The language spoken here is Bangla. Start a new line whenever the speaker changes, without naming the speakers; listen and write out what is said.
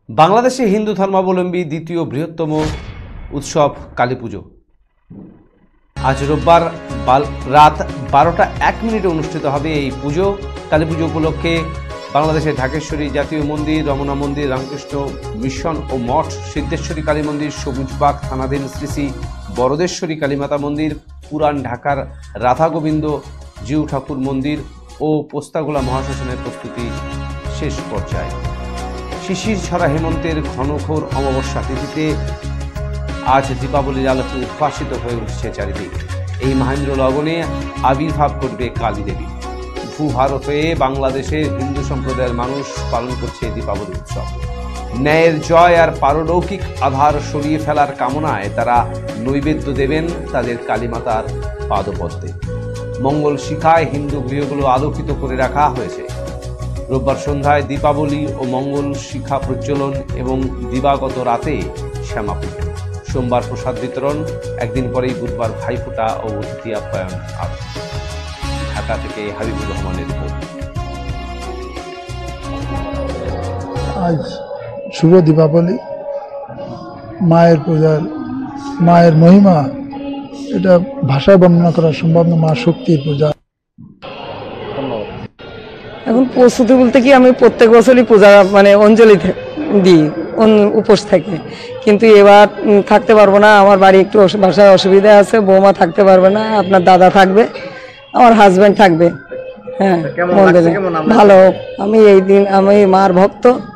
বাংলাদেশে হিন্দু ধর্মাবলম্বী দ্বিতীয় বৃহত্তম উৎসব কালী পুজো আজ রোববার রাত 12টা 1 মিনিটে অনুষ্ঠিত হবে। এই পুজো কালী পুজো উপলক্ষে বাংলাদেশের ঢাকেশ্বরী জাতীয় মন্দির, রমনা মন্দির, রামকৃষ্ণ মিশন ও মঠ, সিদ্ধেশ্বরী কালী মন্দির, সবুজবাগ থানাধীন শ্রী শ্রী বরদেশ্বরী কালীমাতা মন্দির, পুরান ঢাকার রাধা গোবিন্দ জিউ ঠাকুর মন্দির ও পোস্তাগোলা মহাশ্মশানের প্রস্তুতি শেষ পর্যায়ে। শিশির ছড়া হেমন্তের ঘনঘোর অমাবস্যা তিথিতে আজ দীপাবলির আলোকে উদ্ভাসিত হয়ে উঠছে চারিদিক। এই মহেন্দ্র লগনে আবির্ভাব করবে কালী দেবী। ভূভারত হয়ে বাংলাদেশের হিন্দু সম্প্রদায়ের মানুষ পালন করছে দীপাবলি উৎসব। ন্যায়ের জয় আর পারলৌকিক আধার সরিয়ে ফেলার কামনায় তারা নৈবেদ্য দেবেন তাদের কালীমাতার পাদপদ্মে। মঙ্গল শিখায় হিন্দু গৃহগুলো আলোকিত করে রাখা হয়েছে। রোববার সন্ধ্যায় দীপাবলি ও মঙ্গল শিখা প্রজ্বলন এবং দিবাগত রাতে শ্যামা পুজো, সোমবার প্রসাদ বিতরণ, একদিন পরেই বুধবার ভাইফোঁটা ও অতিথি আপ্যায়ন আরতি। ঢাকা থেকে হাবিবুর রহমানের রিপোর্ট।
আজ শুভ দীপাবলি, মায়ের পূজার, মায়ের মহিমা এটা ভাষায় বর্ণনা করা সম্ভব না। মা শক্তির পূজা।
এখন প্রস্তুতি বলতে কি, আমি প্রত্যেক বছরই পূজা অঞ্জলি দিই উপোস থেকে, কিন্তু এবার থাকতে পারবো না। আমার বাড়ি একটু বাসায় অসুবিধা আছে, বৌমা থাকতে পারবে না, আপনার দাদা থাকবে, আমার হাজব্যান্ড থাকবে। হ্যাঁ, ভালো। আমি এই দিন, আমি মার ভক্ত।